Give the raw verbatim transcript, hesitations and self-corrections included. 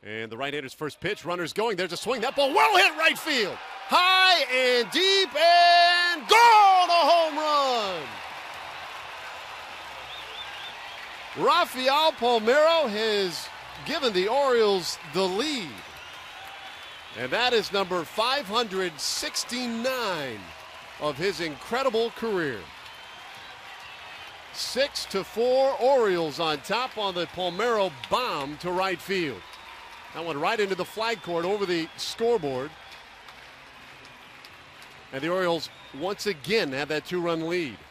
And the right-hander's first pitch, runners going. There's a swing. That ball well hit right field. High and deep and gone, a home run. Rafael Palmeiro has given the Orioles the lead. And that is number five hundred sixty-nine of his incredible career. Six to four, Orioles on top on the Palmeiro bomb to right field. That went right into the flag court over the scoreboard. And the Orioles once again have that two-run lead.